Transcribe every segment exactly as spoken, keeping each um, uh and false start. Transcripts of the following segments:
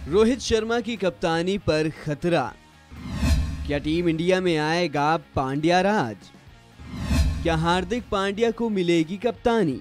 रोहित शर्मा की कप्तानी पर खतरा। क्या टीम इंडिया में आएगा पांड्या राज? क्या हार्दिक पांड्या को मिलेगी कप्तानी?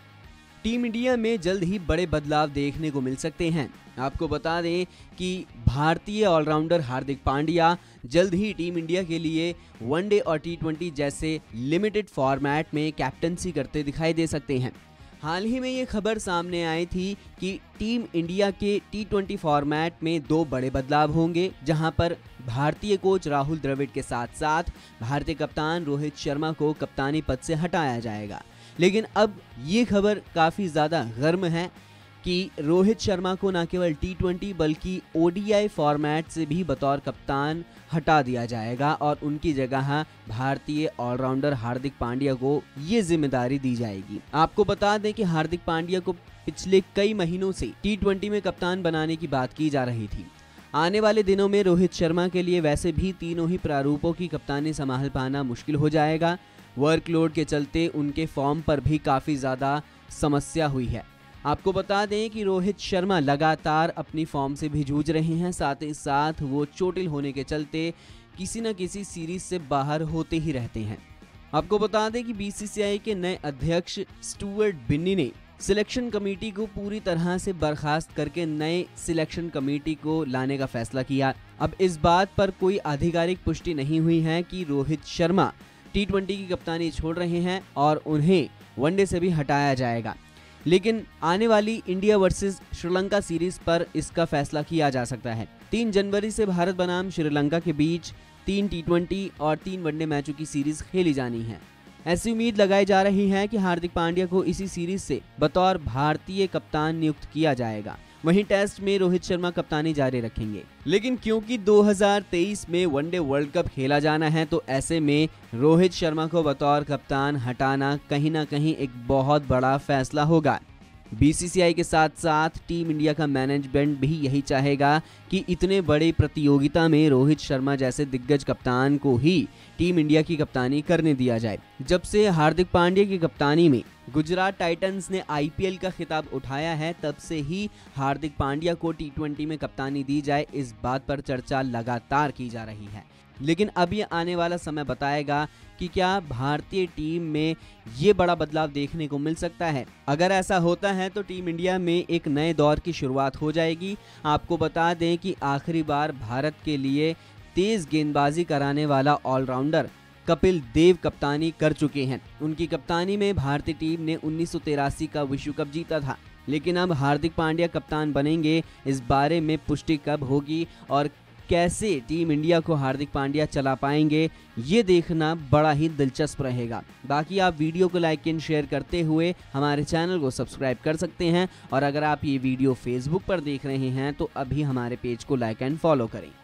टीम इंडिया में जल्द ही बड़े बदलाव देखने को मिल सकते हैं। आपको बता दें कि भारतीय ऑलराउंडर हार्दिक पांड्या जल्द ही टीम इंडिया के लिए वनडे और टी ट्वेंटी जैसे लिमिटेड फॉर्मेट में कैप्टनसी करते दिखाई दे सकते हैं। हाल ही में ये खबर सामने आई थी कि टीम इंडिया के टी ट्वेंटी फॉर्मेट में दो बड़े बदलाव होंगे, जहां पर भारतीय कोच राहुल द्रविड़ के साथ साथ भारतीय कप्तान रोहित शर्मा को कप्तानी पद से हटाया जाएगा। लेकिन अब ये खबर काफ़ी ज़्यादा गर्म है कि रोहित शर्मा को न केवल टी ट्वेंटी बल्कि ओ डी आई फॉर्मेट से भी बतौर कप्तान हटा दिया जाएगा और उनकी जगह भारतीय ऑलराउंडर हार्दिक पांड्या को ये जिम्मेदारी दी जाएगी। आपको बता दें कि हार्दिक पांड्या को पिछले कई महीनों से टी ट्वेंटी में कप्तान बनाने की बात की जा रही थी। आने वाले दिनों में रोहित शर्मा के लिए वैसे भी तीनों ही प्रारूपों की कप्तानी संभाल पाना मुश्किल हो जाएगा। वर्कलोड के चलते उनके फॉर्म पर भी काफ़ी ज़्यादा समस्या हुई है। आपको बता दें कि रोहित शर्मा लगातार अपनी फॉर्म से भी जूझ रहे हैं, साथ ही साथ वो चोटिल होने के चलते किसी न किसी सीरीज से बाहर होते ही रहते हैं। आपको बता दें कि बी सी सी आई के नए अध्यक्ष स्टुअर्ट बिन्नी ने सिलेक्शन कमेटी को पूरी तरह से बर्खास्त करके नए सिलेक्शन कमेटी को लाने का फैसला किया। अब इस बात पर कोई आधिकारिक पुष्टि नहीं हुई है कि रोहित शर्मा टी ट्वेंटी की कप्तानी छोड़ रहे हैं और उन्हें वनडे से भी हटाया जाएगा, लेकिन आने वाली इंडिया वर्सेस श्रीलंका सीरीज पर इसका फैसला किया जा सकता है। तीन जनवरी से भारत बनाम श्रीलंका के बीच तीन टी ट्वेंटी और तीन वनडे मैचों की सीरीज खेली जानी है। ऐसी उम्मीद लगाई जा रही है कि हार्दिक पांड्या को इसी सीरीज से बतौर भारतीय कप्तान नियुक्त किया जाएगा। वहीं टेस्ट में रोहित शर्मा कप्तानी जारी रखेंगे। लेकिन क्योंकि दो हज़ार तेईस में वनडे वर्ल्ड कप खेला जाना है, तो ऐसे में रोहित शर्मा को बतौर कप्तान हटाना कहीं ना कहीं एक बहुत बड़ा फैसला होगा। बी सी सी आई के साथ साथ टीम इंडिया का मैनेजमेंट भी यही चाहेगा कि इतने बड़े प्रतियोगिता में रोहित शर्मा जैसे दिग्गज कप्तान को ही टीम इंडिया की कप्तानी करने दिया जाए। जब से हार्दिक पांड्या की कप्तानी में गुजरात टाइटंस ने आई पी एल का खिताब उठाया है, तब से ही हार्दिक पांड्या को टी ट्वेंटी में कप्तानी दी जाए, इस बात पर चर्चा लगातार की जा रही है। लेकिन अब ये आने वाला समय बताएगा कि क्या भारतीय टीम में ये बड़ा बदलाव देखने को मिल सकता है। अगर ऐसा होता है तो टीम इंडिया में एक नए दौर की शुरुआत हो जाएगी। आपको बता दें कि आखिरी बार भारत के लिए तेज गेंदबाजी कराने वाला ऑलराउंडर कपिल देव कप्तानी कर चुके हैं। उनकी कप्तानी में भारतीय टीम ने उन्नीस सौ तिरासी का विश्व कप जीता था। लेकिन अब हार्दिक पांड्या कप्तान बनेंगे, इस बारे में पुष्टि कब होगी और कैसे टीम इंडिया को हार्दिक पांड्या चला पाएंगे, ये देखना बड़ा ही दिलचस्प रहेगा। बाकी आप वीडियो को लाइक एंड शेयर करते हुए हमारे चैनल को सब्सक्राइब कर सकते हैं और अगर आप ये वीडियो फेसबुक पर देख रहे हैं तो अभी हमारे पेज को लाइक एंड फॉलो करें।